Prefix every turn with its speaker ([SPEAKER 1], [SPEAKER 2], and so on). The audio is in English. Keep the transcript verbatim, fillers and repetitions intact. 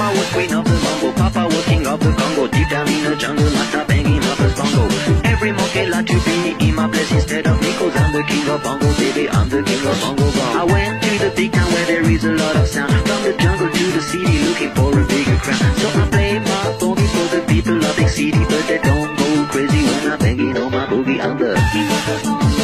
[SPEAKER 1] Mama was queen of the mambo, Papa was king of the Congo. Deep down in the jungle, I start banging my first bongo. Every monkey like to be in my place instead of me, cause I'm the king of bongo, baby, I'm the king of bongo bong. I went to the big town where there is a lot of sound, from the jungle to the city looking for a bigger crown. So I play my boogie for the people of big city, but they don't go crazy when I'm banging on my boogie. I'm the king of the bongo.